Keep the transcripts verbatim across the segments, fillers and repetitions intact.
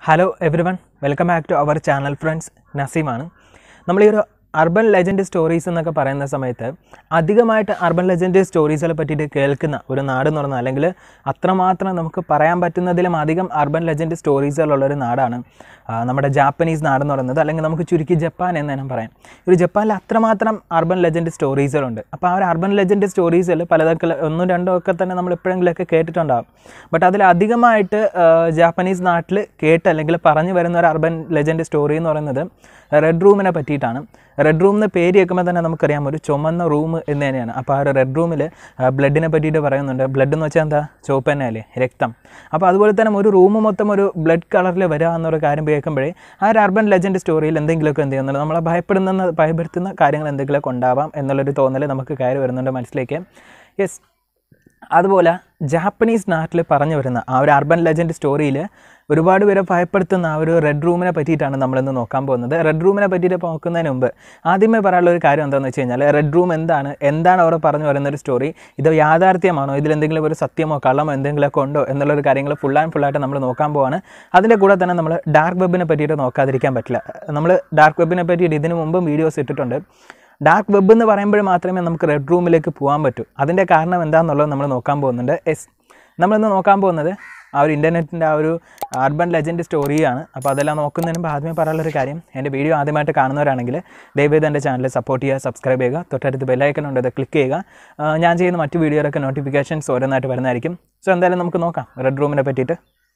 Hello everyone, welcome back to our channel friends. Naseemanu. നമ്മൾ ഈ ഒരു അർബൻ ലെജൻഡ് സ്റ്റോറീസ് എന്നൊക്കെ പറയുന്ന സമയത്ത് അധികമായിട്ട് അർബൻ ലെജൻഡ് സ്റ്റോറീസിനെ പറ്റിയിട്ട് കേൾക്കുന്ന ഒരു നാട് എന്ന് പറഞ്ഞാൽ അല്ലെങ്കിൽ അത്രമാത്രം നമുക്ക് പറയാൻ പറ്റുന്നതിലും അധികം അർബൻ ലെജൻഡ് സ്റ്റോറീസുകളുള്ളൊരു നാടാണ് നമ്മുടെ ജാപ്പനീസ് നാടെന്ന് പറയുന്നത്, അല്ലെങ്കിൽ നമുക്ക് ചുരുക്കി ജപ്പാൻ എന്ന് തന്നെ പറയാം. ഒരു ജപ്പാനിൽ അത്രമാത്രം അർബൻ ലെജൻഡ് സ്റ്റോറീസുകളുണ്ട്. അപ്പോൾ ആ ഒരു അർബൻ ലെജൻഡ് സ്റ്റോറീസിൽ പലതൊക്കെ ഒന്നും രണ്ടോ ഒക്കെ തന്നെ നമ്മൾ എപ്പോഴെങ്കിലുമൊക്കെ കേട്ടിട്ടുണ്ടാകും. ബട്ട് അതിൽ അധികമായിട്ട് ജാപ്പനീസ് നാട്ടിൽ കേട്ട് അല്ലെങ്കിൽ പറഞ്ഞു വരുന്ന ഒരു അർബൻ ലെജൻഡ് സ്റ്റോറി എന്ന് പറയുന്നത് റെഡ് റൂമിനെ പറ്റിയിട്ടാണ്. റെഡ് റൂം എന്ന് പേര് കേൾക്കുമ്പോൾ തന്നെ നമുക്കറിയാം ഒരു ചുമന്ന റൂം എന്ന് തന്നെയാണ്. അപ്പോൾ ആ ഒരു റെഡ് റൂമിൽ ബ്ലഡിനെ പറ്റിയിട്ട് പറയുന്നുണ്ട്. ബ്ലഡ് എന്ന് വെച്ചാൽ എന്താ? ചുവപ്പ് തന്നെയല്ലേ, രക്തം. അപ്പോൾ അതുപോലെ തന്നെ ഒരു റൂം മൊത്തം ഒരു ബ്ലഡ് കളറിൽ വരിക എന്നൊരു കാര്യം കേൾക്കുമ്പോഴേ ആ ഒരു അർബൻ ലെജൻഡ് സ്റ്റോറിയിൽ എന്തെങ്കിലുമൊക്കെ എന്ത് ചെയ്യുന്നുണ്ട്, നമ്മളെ ഭയപ്പെടുന്ന ഭയപ്പെടുത്തുന്ന കാര്യങ്ങൾ എന്തെങ്കിലുമൊക്കെ ഉണ്ടാവാം എന്നുള്ളൊരു തോന്നൽ നമുക്ക് കയറി വരുന്നുണ്ട് മനസ്സിലേക്ക്. യെസ്, അതുപോലെ ജാപ്പനീസ് നാട്ടിൽ പറഞ്ഞു വരുന്ന ആ ഒരു അർബൻ ലെജൻഡ് സ്റ്റോറിയിൽ ഒരുപാട് പേരെ ഭയപ്പെടുത്തുന്ന ആ ഒരു റെഡ് റൂമിനെ പറ്റിയിട്ടാണ് നമ്മളിന്ന് നോക്കാൻ പോകുന്നത്. റെഡ് റൂമിനെ പറ്റിയിട്ട് നോക്കുന്നതിന് മുമ്പ് ആദ്യമേ പറയാനുള്ള ഒരു കാര്യം എന്താണെന്ന് വെച്ച് കഴിഞ്ഞാൽ റെഡ് റൂം എന്താണ് എന്താണ് അവർ പറഞ്ഞു വരുന്നൊരു സ്റ്റോറി, ഇത് യാഥാർത്ഥ്യമാണോ, ഇതിലെന്തെങ്കിലും ഒരു സത്യമോ കള്ളമോ എന്തെങ്കിലുമൊക്കെ ഉണ്ടോ എന്നുള്ളൊരു കാര്യങ്ങൾ ഫുൾ ആൻഡ് ഫുള്ളായിട്ട് നമ്മൾ നോക്കാൻ പോവാണ്. അതിൻ്റെ കൂടെ തന്നെ നമ്മൾ ഡാർക്ക് വെബിനെ പറ്റിയിട്ട് നോക്കാതിരിക്കാൻ പറ്റില്ല. നമ്മൾ ഡാർക്ക് വെബിനെ പറ്റിയിട്ട് ഇതിനു മുമ്പും വീഡിയോസ് ഇട്ടിട്ടുണ്ട്. ഡാർക്ക് വെബ് എന്ന് പറയുമ്പോൾ മാത്രമേ നമുക്ക് റെഡ് റൂമിലേക്ക് പോകാൻ പറ്റൂ. അതിൻ്റെ കാരണം എന്താണെന്നുള്ളത് നമ്മൾ നോക്കാൻ പോകുന്നുണ്ട്. എസ്, നമ്മളിന്ന് നോക്കാൻ പോകുന്നത് ആ ഒരു ഇൻ്റർനെറ്റിൻ്റെ ആ ഒരു അർബൻ ലെജൻഡ് സ്റ്റോറിയാണ്. അപ്പോൾ അതെല്ലാം നോക്കുന്നതിന് മുമ്പ് ആദ്യമേ പറയാനുള്ളൊരു കാര്യം, എൻ്റെ വീഡിയോ ആദ്യമായിട്ട് കാണുന്നവരാണെങ്കിൽ ദയവേത് എൻ്റെ ചാനൽ സപ്പോർട്ട് ചെയ്യുക, സബ്സ്ക്രൈബ് ചെയ്യുക, തൊട്ടടുത്ത് ബെല്ലൈക്കൺ ഉണ്ട്, അത് ക്ലിക്ക് ചെയ്യുക. ഞാൻ ചെയ്യുന്ന മറ്റു വീഡിയോയിലൊക്കെ നോട്ടിഫിക്കേഷൻസ് ഓരോന്നായിട്ട് വരുന്നതായിരിക്കും. സോ എന്തായാലും നമുക്ക് നോക്കാം റെഡ് റൂമിനെ പറ്റിയിട്ട്.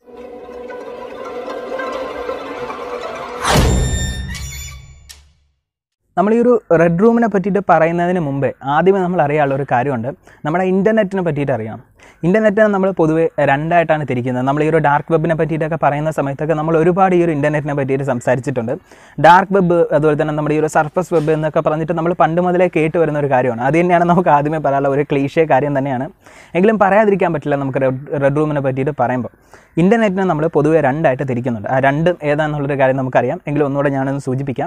നമ്മൾ ഈ ഒരു റെഡ് റൂമിനെ പറ്റിയിട്ട് പറയുന്നതിന് മുമ്പേ ആദ്യമേ നമ്മൾ അറിയാനുള്ള ഒരു കാര്യമുണ്ട്, നമ്മുടെ ഇൻ്റർനെറ്റിനെ പറ്റിയിട്ട് അറിയാം. ഇൻ്റർനെറ്റിനെ നമ്മൾ പൊതുവേ രണ്ടായിട്ടാണ് തിരിക്കുന്നത്. നമ്മൾ ഈ ഒരു ഡാർക്ക് വെബിനെ പറ്റിയിട്ടൊക്കെ പറയുന്ന സമയത്തൊക്കെ നമ്മൾ ഒരുപാട് ഈ ഒരു ഇൻ്റർനെറ്റിനെ പറ്റിയിട്ട് സംസാരിച്ചിട്ടുണ്ട്. ഡാർക്ക് വെബ്, അതുപോലെ തന്നെ നമ്മുടെ ഈ ഒരു സർഫസ് വെബ് എന്നൊക്കെ പറഞ്ഞിട്ട് നമ്മൾ പണ്ട് മുതലേ കേട്ട് വരുന്ന ഒരു കാര്യമാണ്. അത് തന്നെയാണ് നമുക്ക് ആദ്യമേ പറയാനുള്ള ഒരു ക്ലീഷേ കാര്യം തന്നെയാണ്. എങ്കിലും പറയാതിരിക്കാൻ പറ്റില്ല നമുക്ക് റെഡ് റൂമിനെ പറ്റിയിട്ട് പറയുമ്പോൾ. ഇൻ്റർനെറ്റിനെ നമ്മൾ പൊതുവേ രണ്ടായിട്ട് തിരിക്കുന്നുണ്ട്. ആ രണ്ടും ഏതാണെന്നുള്ളൊരു കാര്യം നമുക്കറിയാം. എങ്കിലും ഒന്നുകൂടെ ഞാനൊന്ന് സൂചിപ്പിക്കാം.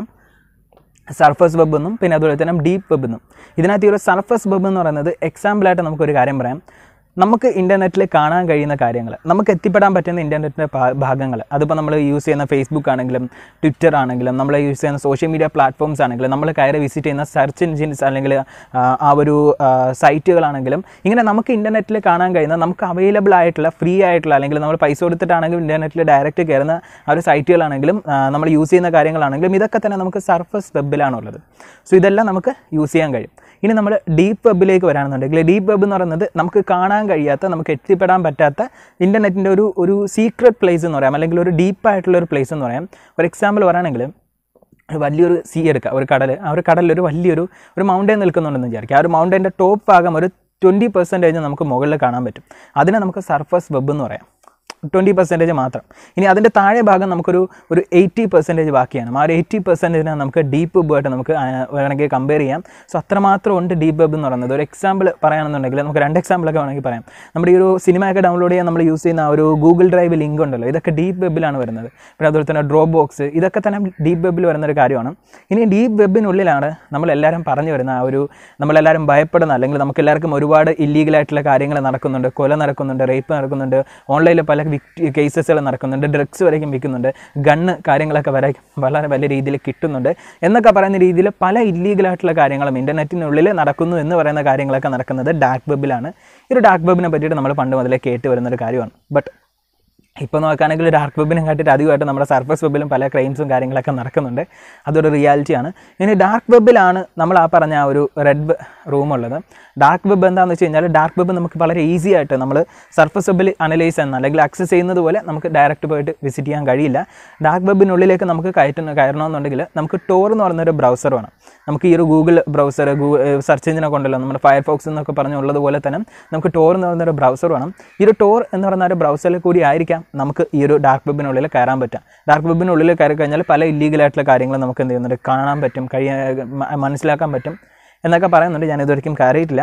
സർഫസ് വെബ് എന്നും പിന്നെ അതുപോലെ തന്നെ ഡീപ്പ് വെബ് എന്നും. ഇതിനകത്ത് ഈ ഒരു സർഫസ് വെബ് എന്ന് പറയുന്നത് എക്സാമ്പിളായിട്ട് നമുക്കൊരു കാര്യം പറയാം. നമുക്ക് ഇൻ്റർനെറ്റിൽ കാണാൻ കഴിയുന്ന കാര്യങ്ങൾ, നമുക്ക് എത്തിപ്പെടാൻ പറ്റുന്ന ഇൻ്റർനെറ്റിൻ്റെ ഭാഗങ്ങൾ, അതിപ്പോൾ നമ്മൾ യൂസ് ചെയ്യുന്ന ഫേസ്ബുക്ക് ആണെങ്കിലും ട്വിറ്റർ ആണെങ്കിലും നമ്മൾ യൂസ് ചെയ്യുന്ന സോഷ്യൽ മീഡിയ പ്ലാറ്റ്ഫോംസ് ആണെങ്കിലും നമ്മൾ കയറി വിസിറ്റ് ചെയ്യുന്ന സെർച്ച് എൻജിൻസ് അല്ലെങ്കിൽ ആ ഒരു സൈറ്റുകളാണെങ്കിലും ഇങ്ങനെ നമുക്ക് ഇൻ്റർനെറ്റിൽ കാണാൻ കഴിയുന്ന നമുക്ക് അവൈലബിൾ ആയിട്ടുള്ള ഫ്രീ ആയിട്ടുള്ള അല്ലെങ്കിൽ നമ്മൾ പൈസ കൊടുത്തിട്ടാണെങ്കിലും ഇൻ്റർനെറ്റിൽ ഡയറക്റ്റ് കയറുന്ന ആ ഒരു സൈറ്റുകളാണെങ്കിലും നമ്മൾ യൂസ് ചെയ്യുന്ന കാര്യങ്ങളാണെങ്കിലും ഇതൊക്കെ തന്നെ നമുക്ക് സർഫസ് വെബിലാണുള്ളത്. സോ ഇതെല്ലാം നമുക്ക് യൂസ് ചെയ്യാൻ കഴിയും. ഇനി നമ്മൾ ഡീപ്പ് വെബിലേക്ക് വരാണെന്നുണ്ടെങ്കിൽ ഡീപ്പ് വെബ് എന്ന് പറയുന്നത് നമുക്ക് കാണാൻ കഴിയാത്ത, നമുക്ക് എത്തിപ്പെടാൻ പറ്റാത്ത ഇൻ്റർനെറ്റിൻ്റെ ഒരു ഒരു സീക്രട്ട് പ്ലേസ് എന്ന് പറയാം, അല്ലെങ്കിൽ ഒരു ഡീപ്പായിട്ടുള്ള ഒരു പ്ലേസ് എന്ന് പറയാം. ഒരു എക്സാമ്പിൾ പറയുകയാണെങ്കിൽ ഒരു വലിയൊരു സീ എടുക്കുക, ഒരു കടൽ. ആ ഒരു കടലിൽ ഒരു വലിയൊരു ഒരു മൗണ്ടൻ നിൽക്കുന്നുണ്ടെന്ന് വിചാരിക്കുക. ആ ഒരു മൗണ്ടൻ്റെ ടോപ്പ് ഭാഗം ഒരു ട്വൻറ്റി പെർസെൻറ്റേജ് നമുക്ക് മുകളിൽ കാണാൻ പറ്റും. അതിനെ നമുക്ക് സർഫസ് വെബ് എന്ന് പറയാം, ട്വൻറ്റി പെർസെൻറ്റേജ് മാത്രം. ഇനി അതിൻ്റെ താഴെ ഭാഗം നമുക്കൊരു ഒരു എയ്റ്റി പെർസെൻറ്റേജ് ബാക്കിയാണ്. ആ ഒരു എയ്റ്റി പെർസെൻറ്റേജിനെ നമുക്ക് ഡീപ്പ് വെബുമായിട്ട് നമുക്ക് വേണമെങ്കിൽ കമ്പയർ ചെയ്യാം. സോ അത്രമാത്രം ഉണ്ട് ഡീപ്പ് വെബ് എന്ന് പറയുന്നത്. ഒരു എക്സാമ്പിൾ പറയുകയാണെന്നുണ്ടെങ്കിൽ നമുക്ക് രണ്ട് എക്സാമ്പിളൊക്കെ വേണമെങ്കിൽ പറയാം. നമ്മുടെ ഈ ഒരു സിനിമയൊക്കെ ഡൗൺലോഡ് ചെയ്യാൻ നമ്മൾ യൂസ് ചെയ്യുന്ന ആ ഒരു ഗൂഗിൾ ഡ്രൈവ് ലിങ്ക് ഉണ്ടല്ലോ, ഇതൊക്കെ ഡീപ്പ് വെബിലാണ് വരുന്നത്. പിന്നെ അതുപോലെ തന്നെ ഡ്രോപ്പ് ബോക്സ്, ഇതൊക്കെ തന്നെ ഡീപ്പ് വെബിൽ വരുന്നൊരു കാര്യമാണ്. ഇനി ഡീപ്പ് വെബിനുള്ളിലാണ് നമ്മളെല്ലാവരും പറഞ്ഞു വരുന്ന ആ ഒരു നമ്മളെല്ലാവരും ഭയപ്പെടുന്ന, അല്ലെങ്കിൽ നമുക്ക് എല്ലാവർക്കും ഒരുപാട് ഇല്ലീഗലായിട്ടുള്ള കാര്യങ്ങൾ നടക്കുന്നുണ്ട്, കൊല നടക്കുന്നുണ്ട്, റേപ്പ് നടക്കുന്നുണ്ട്, ഓൺലൈനിൽ പല കേസസുകൾ നടക്കുന്നുണ്ട്, ഡ്രഗ്സ് വരയ്ക്കും വിൽക്കുന്നുണ്ട്, ഗണ്ണ് കാര്യങ്ങളൊക്കെ വരെ വളരെ വലിയ രീതിയിൽ കിട്ടുന്നുണ്ട് എന്നൊക്കെ പറയുന്ന രീതിയിൽ പല ഇല്ലീഗലായിട്ടുള്ള കാര്യങ്ങളും ഇൻ്റർനെറ്റിനുള്ളിൽ നടക്കുന്നു എന്ന് പറയുന്ന കാര്യങ്ങളൊക്കെ നടക്കുന്നത് ഡാർക്ക് വെബിലാണ്. ഈ ഒരു ഡാർക്ക് വെബിനെ പറ്റിയിട്ട് നമ്മൾ പണ്ട് മുതലേ കേട്ട് വരുന്നൊരു കാര്യമാണ്. ബട്ട് ഇപ്പോൾ നോക്കുകയാണെങ്കിൽ ഡാർക്ക് വെബിനെ കാട്ടിയിട്ട് അധികമായിട്ട് നമ്മുടെ സർഫസ് വെബിലും പല ക്രൈംസും കാര്യങ്ങളൊക്കെ നടക്കുന്നുണ്ട്. അതൊരു റിയാലിറ്റിയാണ്. ഇനി ഡാർക്ക് വെബിലാണ് നമ്മൾ ആ പറഞ്ഞ ആ ഒരു റെഡ് റൂമുള്ളത്. ഡാർക്ക് വെബ് എന്താണെന്ന് വെച്ച് കഴിഞ്ഞാൽ ഡാർക്ക് വെബ് നമുക്ക് വളരെ ഈസി ആയിട്ട് നമ്മൾ സർഫസ് വെബിൽ അനലൈസ് ചെയ്യുന്ന അല്ലെങ്കിൽ ആക്സസ് ചെയ്യുന്നത് പോലെ നമുക്ക് ഡയറക്റ്റ് പോയിട്ട് വിസിറ്റ് ചെയ്യാൻ കഴിയില്ല. ഡാർക്ക് വെബിനുള്ളിലേക്ക് നമുക്ക് കയറ്റുന്ന കയറണമെന്നുണ്ടെങ്കിൽ നമുക്ക് ടോർ എന്ന് പറയുന്നൊരു ബ്രൗസർ വേണം. നമുക്ക് ഈ ഒരു ഗൂഗിൾ ബ്രൗസർ, ഗൂഗിൾ സെർച്ച് എഞ്ചിനെ കൊണ്ടല്ലോ നമ്മുടെ ഫയർഫോക്സ് എന്നൊക്കെ പറഞ്ഞുള്ളതുപോലെ തന്നെ നമുക്ക് ടോർ എന്ന് പറയുന്നൊരു ബ്രൗസർ വേണം. ഈ ഒരു ടോർ എന്ന് പറയുന്ന ഒരു ബ്രൗസറിൽ കൂടി ആയിരിക്കാം നമുക്ക് ഈ ഒരു ഡാർക്ക് വെബിനുള്ളിൽ കയറാൻ പറ്റും. ഡാർക്ക് വെബിനുള്ളിൽ കയറി കഴിഞ്ഞാൽ പല ഇല്ലീഗലായിട്ടുള്ള കാര്യങ്ങൾ നമുക്ക് എന്ത് ചെയ്യുന്നുണ്ട്, കാണാൻ പറ്റും, കഴിയാൻ മനസ്സിലാക്കാൻ പറ്റും എന്നൊക്കെ പറയുന്നുണ്ട്. ഞാൻ ഇതുവരെയും കയറിയിട്ടില്ല.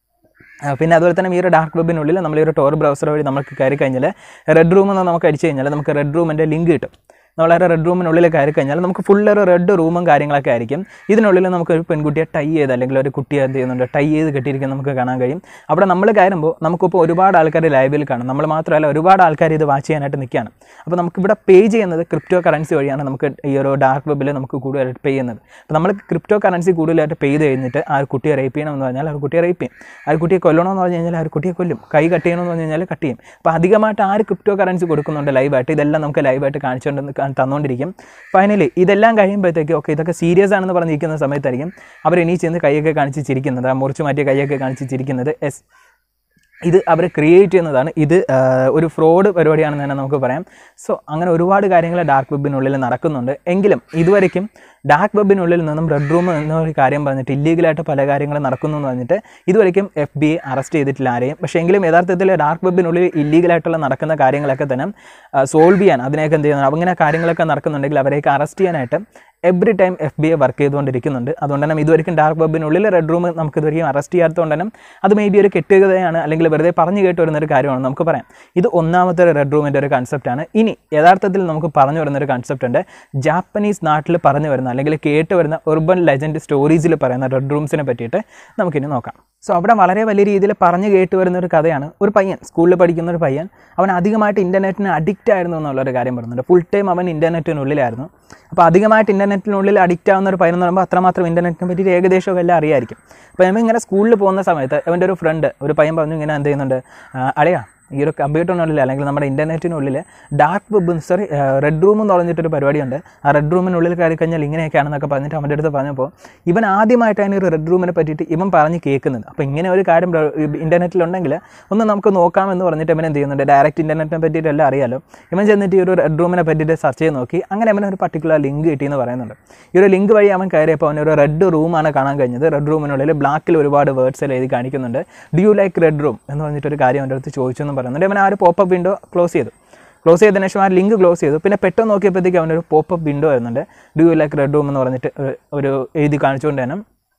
പിന്നെ അതുപോലെ തന്നെ ഈ ഒരു ഡാർക്ക് വെബിനുള്ളിൽ നമ്മൾ ഈ ഒരു ടോർ ബ്രൗസർ വഴി നമുക്ക് കയറി കഴിഞ്ഞാൽ റെഡ് റൂം എന്ന് നമുക്ക് അടിച്ചു കഴിഞ്ഞാൽ നമുക്ക് റെഡ് റൂമിൻ്റെ ലിങ്ക് കിട്ടും. നമ്മളൊരു റെഡ് റൂമിനുള്ളിൽ കയറി കഴിഞ്ഞാൽ നമുക്ക് ഫുൾ ഒരു റെഡ് റൂമും കാര്യങ്ങളൊക്കെ ആയിരിക്കും. ഇതിനുള്ളിൽ നമുക്ക് ഒരു പെൺകുട്ടിയെ ടൈ ചെയ്ത് അല്ലെങ്കിൽ ഒരു കുട്ടിയെ എന്ത് ചെയ്യുന്നുണ്ട് ടൈ ചെയ്ത് കെട്ടിയിരിക്കുന്നത് നമുക്ക് കാണാൻ കഴിയും. അവിടെ നമ്മൾ കയറുമ്പോൾ നമുക്കിപ്പോൾ ഒരുപാട് ആൾക്കാർ ലൈവിൽ കാണും. നമ്മൾ മാത്രമല്ല ഒരുപാട് ആൾക്കാർ ഇത് വാച്ച് ചെയ്യാനായിട്ട് നിൽക്കുകയാണ്. അപ്പോൾ നമുക്കിവിടെ പേ ചെയ്യുന്നത് ക്രിപ്റ്റോ കറൻസി വഴിയാണ് നമുക്ക് ഈ ഒരു ഡാർക്ക് വെബിൽ നമുക്ക് കൂടുതലായിട്ട് പേ ചെയ്യുന്നത്. അപ്പോൾ നമ്മൾ ക്രിപ്റ്റോ കറൻസി കൂടുതലായിട്ട് പേ ചെയ്ത് കഴിഞ്ഞിട്ട് ആ ഒരു കുട്ടിയെ റേപ്പ് ചെയ്യണമെന്ന് പറഞ്ഞാൽ ആ കുട്ടിയെ റേപ്പ് ചെയ്യും. ആ കുട്ടിയെ കൊല്ലണമെന്ന് പറഞ്ഞു കഴിഞ്ഞാൽ ആ കുട്ടിയെ കൊല്ലും. കൈ കട്ട് ചെയ്യണമെന്ന് പറഞ്ഞു കഴിഞ്ഞാൽ കട്ട് ചെയ്യും. അപ്പോൾ അധികമായിട്ട് ആര് ക്രിപ്റ്റോ കറൻസി കൊടുക്കുന്നുണ്ട് ലൈവായിട്ട്, ഇതെല്ലാം നമുക്ക് ലൈവായിട്ട് കാണിച്ചുകൊണ്ട് തന്നുകൊണ്ടിരിക്കും. ഫൈനലി ഇതെല്ലാം കഴിയുമ്പോഴത്തേക്ക് ഓക്കെ ഇതൊക്കെ സീരിയസ് ആണെന്ന് പറഞ്ഞിരിക്കുന്ന സമയത്തായിരിക്കും അവർ ഇനി ചെന്ന് കൈയൊക്കെ കാണിച്ച് ചിരിക്കുന്നത്, ആ മുറിച്ച് മാറ്റിയ കൈയൊക്കെ കാണിച്ച് ചിരിക്കുന്നത്. എസ് ഇത് അവർ ക്രിയേറ്റ് ചെയ്യുന്നതാണ്. ഇത് ഒരു ഫ്രോഡ് പരിപാടിയാണെന്ന് തന്നെ നമുക്ക് പറയാം. സോ അങ്ങനെ ഒരുപാട് കാര്യങ്ങൾ ഡാർക്ക് വെബിനുള്ളിൽ നടക്കുന്നുണ്ട്. എങ്കിലും ഇതുവരെയ്ക്കും ഡാർക്ക് വെബിനുള്ളിൽ നിന്നും റെഡ് റൂം എന്നൊരു കാര്യം പറഞ്ഞിട്ട് ഇല്ലീഗലായിട്ട് പല കാര്യങ്ങളും നടക്കുന്നു എന്ന് പറഞ്ഞിട്ട് ഇതുവരെയ്ക്കും എഫ് ബി ഐ അറസ്റ്റ് ചെയ്തിട്ടില്ല ആരെയും. പക്ഷേ എങ്കിലും യഥാർത്ഥത്തിൽ ഡാർക്ക് വെബിനുള്ളിൽ ഇല്ലീഗലായിട്ടുള്ള നടക്കുന്ന കാര്യങ്ങളൊക്കെ തന്നെ സോൾവ് ചെയ്യാൻ അതിനെയൊക്കെ എന്ത് ചെയ്യുന്നത് അങ്ങനെ കാര്യങ്ങളൊക്കെ നടക്കുന്നുണ്ടെങ്കിൽ അവരെയൊക്കെ അറസ്റ്റ് ചെയ്യാനായിട്ട് every time F B I work ചെയ്തുകൊണ്ടിരിക്കുന്നുണ്ട്. അതുകൊണ്ട് തന്നെ ഇതുവരെയും ഡാർക്ക് വെബിനുള്ളിൽ റെഡ് റൂം നമുക്ക് ഇതുവരെയും അറസ്റ്റ് ചെയ്യാത്തതുകൊണ്ട് തന്നെ അത് മേ ബി ഒരു കെട്ടുകഥയാണ് അല്ലെങ്കിൽ വെറുതെ പറഞ്ഞു കേട്ട് വരുന്നൊരു കാര്യമാണ് നമുക്ക് പറയാം. ഇത് ഒന്നാമത്തെ ഒരു റെഡ് റൂമിൻ്റെ ഒരു കൺസെപ്റ്റാണ്. ഇനി യഥാർത്ഥത്തിൽ നമുക്ക് പറഞ്ഞു വരുന്നൊരു കൺസെപ്റ്റ് ഉണ്ട്. ജാപ്പനീസ് നാട്ടിൽ പറഞ്ഞു വരുന്ന അല്ലെങ്കിൽ കേട്ട് വരുന്ന ഉർബൻ ലെജൻഡ് സ്റ്റോറീസിൽ പറയുന്ന റെഡ് റൂംസിനെ പറ്റിയിട്ട് നമുക്കിനി നോക്കാം. സോ അവിടെ വളരെ വലിയ രീതിയിൽ പറഞ്ഞു കേട്ട് വരുന്ന ഒരു കഥയാണ്. ഒരു പയ്യൻ സ്കൂളിൽ പഠിക്കുന്ന ഒരു പയ്യൻ അവൻ അധികമായിട്ട് ഇൻ്റർനെറ്റിന് അഡിക്റ്റ് ആയിരുന്നു എന്നുള്ളൊരു കാര്യം പറയുന്നുണ്ട്. ഫുൾ ടൈം അവൻ ഇൻ്റർനെറ്റിനുള്ളിലായിരുന്നു. അപ്പോൾ അധികമായിട്ട് ഇൻ്റർനെറ്റിനുള്ളിൽ അഡിക്റ്റ് ആവുന്ന ഒരു പയ്യൻ എന്ന് പറയുമ്പോൾ അത്രമാത്രം ഇൻ്റർനെറ്റിനെ പറ്റിയിട്ട് ഏകദേശം എല്ലാം അറിയായിരിക്കും. അപ്പോൾ അവൻ ഇങ്ങനെ സ്കൂളിൽ പോകുന്ന സമയത്ത് അവൻ്റെ ഒരു ഫ്രണ്ട് ഒരു പയ്യൻ പറഞ്ഞു ഇങ്ങനെ എന്ത് ചെയ്യുന്നുണ്ട്, അളിയാ ഈ ഒരു കമ്പ്യൂട്ടറിനുള്ളിൽ അല്ലെങ്കിൽ നമ്മുടെ ഇൻ്റർനെറ്റിനുള്ളിൽ dark web sorry red room എന്ന് പറഞ്ഞിട്ടൊരു പരിപാടിയുണ്ട്. ആ റെഡ് റൂമിനുള്ളിൽ കയറി കഴിഞ്ഞാൽ ഇങ്ങനെയൊക്കെയാണെന്നൊക്കെ പറഞ്ഞിട്ട് അവൻ്റെ അടുത്ത് പറഞ്ഞപ്പോൾ ഇവൻ ആദ്യമായിട്ടാണ് ഒരു റെഡ് റൂമിനെ പറ്റിയിട്ട് ഇവൻ പറഞ്ഞ് കേൾക്കുന്നത്. അപ്പോൾ ഇങ്ങനെ ഒരു കാര്യം ഇൻ്റർനെറ്റിലുണ്ടെങ്കിൽ ഒന്ന് നമുക്ക് നോക്കാമെന്ന് പറഞ്ഞിട്ട് ഇവൻ എന്ത് ചെയ്യുന്നുണ്ട്, ഡയറക്റ്റ് ഇൻ്റർനെറ്റിനെ പറ്റിയിട്ട് എല്ലാം അറിയാലോ. ഇവൻ ചെന്നിട്ട് ഈ ഒരു റെഡ് റൂമിനെ പറ്റിയിട്ട് സെർച്ച് ചെയ്ത് നോക്കി. അങ്ങനെ അവൻ ഒരു പർട്ടിക്കുലർ ലിങ്ക് കിട്ടിയെന്ന് പറയുന്നുണ്ട്. ഈ ഒരു ലിങ്ക് വഴി അവൻ കയറിയപ്പോൾ അവനൊരു റെഡ് റൂമാണ് കാണാൻ കഴിഞ്ഞത്. റെഡ് റൂമിനുള്ളിൽ ബ്ലാക്കിൽ ഒരുപാട് വേർഡ്സ് എല്ലാം എഴുതി കാണിക്കുന്നുണ്ട്. Do you like red room എന്ന് പറഞ്ഞിട്ടൊരു കാര്യം അവൻ്റെ അടുത്ത് ചോദിച്ചു എന്ന് പറയുന്നുണ്ട്. അവൻ ആ ഒരു പോപ്പപ്പ് വിൻഡോ ക്ലോസ് ചെയ്തു. ക്ലോസ് ചെയ്തതിനു ശേഷം ആ ലിങ്ക് ക്ലോസ് ചെയ്തു. പിന്നെ പെട്ടെന്ന് നോക്കിയപ്പോഴത്തേക്ക് അവനൊരു പോപ്പപ്പ് വിൻഡോ വരുന്നുണ്ട്. Do you like red room എന്ന് പറഞ്ഞിട്ട് ഒരു എഴുതി കാണിച്ചുകൊണ്ട് തന്നെ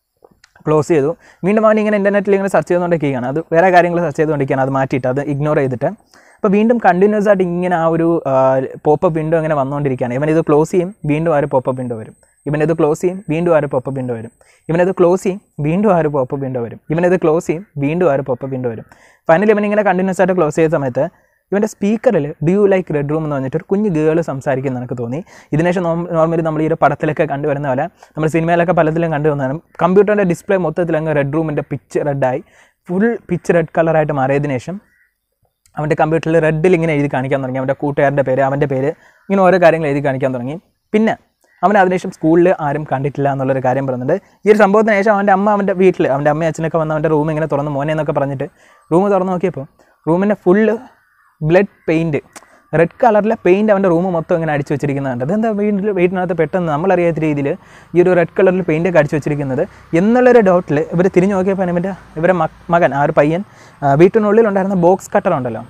ക്ലോസ് ചെയ്തു. വീണ്ടും അവൻ ഇങ്ങനെ ഇൻ്റർനെറ്റിൽ ഇങ്ങനെ സെർച്ച് ചെയ്തുകൊണ്ടിരിക്കുകയാണ്. അത് വേറെ കാര്യങ്ങൾ സെർച്ച് ചെയ്തുകൊണ്ടിരിക്കുകയാണ്. അത് മാറ്റിയിട്ട് അത് ഇഗ്നോർ ചെയ്തിട്ട് അപ്പോൾ വീണ്ടും കണ്ടിന്യൂസ് ആയിട്ട് ഇങ്ങനെ ആ ഒരു പോപ്പപ്പ് വിൻഡോ ഇങ്ങനെ വന്നുകൊണ്ടിരിക്കുകയാണ്. ഇവൻ ഇത് ക്ലോസ് ചെയ്യും, വീണ്ടും ആ ഒരു പോപ്പപ്പ് വിൻഡോ വരും. ഇവനത് ക്ലോസ് ചെയ്യും, വീണ്ടും ആ ഒരു പോപ്പപ്പ് വിൻഡോ വരും. ഇവനത് ക്ലോസ് ചെയ്യും, വീണ്ടും ആ ഒരു പോപ്പപ്പ് വിൻഡോ വരും. ഇവനത് ക്ലോസ് ചെയ്യും, വീണ്ടും ആ ഒരു പോപ്പപ്പ് വിൻഡോ വരും. ഫൈനലി ഇവൻ ഇങ്ങനെ കണ്ടിന്യൂസ് ആയിട്ട് ക്ലോസ് ചെയ്ത സമയത്ത് ഇവൻ്റെ സ്പീക്കറിൽ do you like red room എന്ന് പറഞ്ഞിട്ട് ഒരു കുഞ്ഞ് ഗേൾ സംസാരിക്കുന്ന എനിക്ക് തോന്നി. ഇതിനുശേഷം നോർമലി നമ്മൾ ഈ ഒരു പടത്തിലൊക്കെ കണ്ടുവരുന്ന പോലെ നമ്മൾ സിനിമയിലൊക്കെ പലതിലും കണ്ടുവന്നാലും കമ്പ്യൂട്ടറിൻ്റെ ഡിസ്പ്ലേ മൊത്തത്തിൽ അങ്ങ് റെഡ് റൂമിൻ്റെ പിച്ച് റെഡായി ഫുൾ പിച്ച് റെഡ് കളറായിട്ട് മാറിയതിനു ശേഷം അവൻ്റെ കമ്പ്യൂട്ടറിൽ റെഡിൽ ഇങ്ങനെ എഴുതി കാണിക്കാൻ തുടങ്ങി. അവൻ്റെ കൂട്ടുകാരുടെ പേര്, അവൻ്റെ പേര്, ഇങ്ങനെ ഓരോ കാര്യങ്ങൾ എഴുതി കാണിക്കാൻ തുടങ്ങി. പിന്നെ അവൻ അതിനുശേഷം സ്കൂളിൽ ആരും കണ്ടിട്ടില്ല എന്നുള്ളൊരു കാര്യം പറയുന്നുണ്ട്. ഈ ഒരു സംഭവത്തിന് ശേഷം അവൻ്റെ അമ്മ അവൻ്റെ വീട്ടിൽ അവൻ്റെ അമ്മയും അച്ഛനൊക്കെ വന്ന് അവൻ്റെ റൂം ഇങ്ങനെ തുറന്ന് മോനെ എന്നൊക്കെ പറഞ്ഞിട്ട് റൂം തുറന്ന് നോക്കിയപ്പോൾ റൂമിൻ്റെ ഫുള്ള് ബ്ലഡ് പെയിൻറ്റ്, റെഡ് കളറിലെ പെയിൻറ്റ് അവൻ്റെ റൂം മൊത്തം ഇങ്ങനെ അടിച്ചു വെച്ചിരിക്കുന്നുണ്ട്. അതെന്താ വീട്ടിൽ വീട്ടിനകത്ത് പെട്ടെന്ന് നമ്മളറിയാത്ത രീതിയിൽ ഈ ഒരു റെഡ് കളറിൽ പെയിൻറ്റൊക്കെ അടിച്ചു വെച്ചിരിക്കുന്നത് എന്നുള്ളൊരു ഡൗട്ടിൽ ഇവർ തിരിഞ്ഞു നോക്കിയപ്പോൾ ഇവൻ്റെ ഇവരെ മകൻ ആ ഒരു പയ്യൻ വീട്ടിനുള്ളിലുണ്ടായിരുന്ന ബോക്സ് കട്ടർ ഉണ്ടല്ലോ,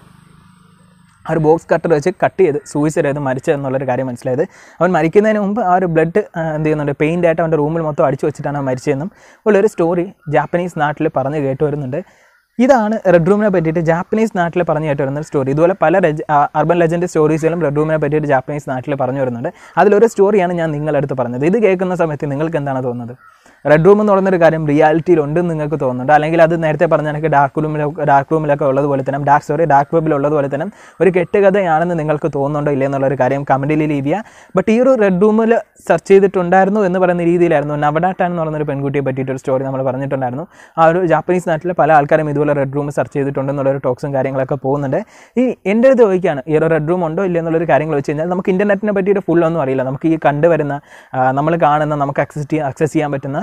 ആ ഒരു ബോക്സ് കട്ടർ വെച്ച് കട്ട് ചെയ്ത് സൂയിസൈഡ് ചെയ്ത് മരിച്ചത് എന്നുള്ളൊരു കാര്യം മനസ്സിലായത്. അവൻ മരിക്കുന്നതിന് മുമ്പ് ആ ഒരു ബ്ലഡ് എന്ത് ചെയ്യുന്നുണ്ട്, പെയിൻ്റ് ആയിട്ട് അവൻ്റെ റൂമിൽ മൊത്തം അടിച്ചു വെച്ചിട്ടാണ് അവൻ മരിച്ചതെന്നും ഉള്ളൊരു സ്റ്റോറി ജാപ്പനീസ് നാട്ടിൽ പറഞ്ഞ് കേട്ട് വരുന്നുണ്ട്. ഇതാണ് റെഡ് റൂമിനെ പറ്റിയിട്ട് ജാപ്പനീസ് നാട്ടിൽ പറഞ്ഞു കേട്ട് വരുന്ന സ്റ്റോറി. ഇതുപോലെ പല അർബൻ ലെജൻഡ് സ്റ്റോറീസിലും റെഡ് റൂമിനെ പറ്റിയിട്ട് ജാപ്പനീസ് നാട്ടിൽ പറഞ്ഞു വരുന്നുണ്ട്. അതിലൊരു സ്റ്റോറിയാണ് ഞാൻ നിങ്ങളുടെ അടുത്ത് പറഞ്ഞത്. ഇത് കേൾക്കുന്ന സമയത്ത് നിങ്ങൾക്ക് എന്താണ് തോന്നുന്നത്? റെഡ് റൂം എന്ന് പറയുന്നൊരു കാര്യം റിയാലിറ്റിയിൽ ഉണ്ടെന്ന് നിങ്ങൾക്ക് തോന്നുന്നുണ്ട്, അല്ലെങ്കിൽ അത് നേരത്തെ പറഞ്ഞ എനിക്ക് ഡാർക്ക് റൂമിലൊക്കെ ഡാർക്ക് റൂമിലൊക്കെ ഉള്ളതുപോലെ തന്നെ ഡാർക്ക് സോറി ഡാർക്ക് വെബിൽ ഉള്ളതുപോലെ തന്നെ ഒരു കെട്ടുകഥയാണെന്ന് നിങ്ങൾക്ക് തോന്നുന്നുണ്ടോ ഇല്ലേ എന്നുള്ളൊരു കാര്യം കമൻറ്റിൽ ലീവ് ചെയ്യുക. ബട്ട് ഈ ഒരു റെഡ് റൂമിൽ സെർച്ച് ചെയ്തിട്ടുണ്ടായിരുന്നു എന്ന് പറയുന്ന രീതിയിലായിരുന്നു നവഡാട്ടാൻ എന്ന് പറയുന്നൊരു പെൺകുട്ടിയെ പറ്റിയിട്ടൊരു സ്റ്റോറി നമ്മൾ പറഞ്ഞിട്ടുണ്ടായിരുന്നു. ആ ഒരു ജാപ്പനീസ് നാട്ടിലെ പല ആൾക്കാരും ഇതുപോലെ റെഡ് റൂം സെർച്ച് ചെയ്തിട്ടുണ്ടെന്നുള്ളൊരു ടോക്സും കാര്യങ്ങളൊക്കെ പോകുന്നുണ്ട്. ഈ എൻ്റെ അടുത്ത് ചോദിക്കുകയാണ് ഈ ഒരു റെഡ് റൂം ഉണ്ടോ ഇല്ല എന്നുള്ളൊരു കാര്യങ്ങൾ വെച്ച് കഴിഞ്ഞാൽ നമുക്ക് ഇൻ്റർനെറ്റിനെ പറ്റിയിട്ട് ഫുൾ ഒന്നും അറിയില്ല. നമുക്ക് ഈ കണ്ടുവരുന്ന നമ്മൾ കാണുന്ന നമുക്ക് അക്സസ് ചെയ്യാൻ അക്സസ് ചെയ്യാൻ പറ്റുന്ന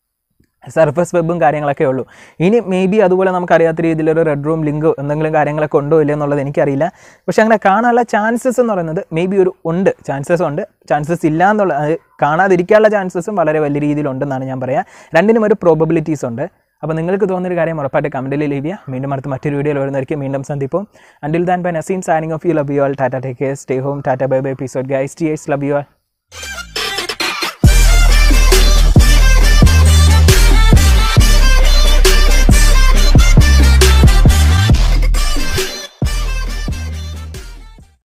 സർഫസ് വെബും കാര്യങ്ങളൊക്കെ ഉള്ളൂ. ഇനി മേ ബി അതുപോലെ നമുക്കറിയാത്ത രീതിയിലൊരു റെഡ് റൂം ലിങ്ക് എന്തെങ്കിലും കാര്യങ്ങളൊക്കെ ഉണ്ടോ ഇല്ല എന്നുള്ളത് എനിക്കറിയില്ല. പക്ഷേ അങ്ങനെ കാണാനുള്ള ചാൻസസ് എന്ന് പറയുന്നത് മേ ബി ഒരു ഉണ്ട്, ചാൻസസ് ഉണ്ട്. ചാൻസസ് ഇല്ല എന്നുള്ള അത് കാണാതിരിക്കാനുള്ള ചാൻസസും വളരെ വലിയ രീതിയിലുണ്ടെന്നാണ് ഞാൻ പറയുക. രണ്ടിനും ഒരു പ്രോബബിലിറ്റീസ് ഉണ്ട്. അപ്പോൾ നിങ്ങൾക്ക് തോന്നുന്നൊരു കാര്യം ഉറപ്പായിട്ട് കമൻറ്റിൽ ലീവ് ചെയ്യുക. വീണ്ടും അടുത്ത് മറ്റൊരു വീഡിയോയിൽ വരുന്നതായിരിക്കും. വീണ്ടും സന്ദിപ്പും. Until then bye Naseem signing off. You love you all. Tata, take care, stay home, tata, bye bye, peace out guys, T S love you all.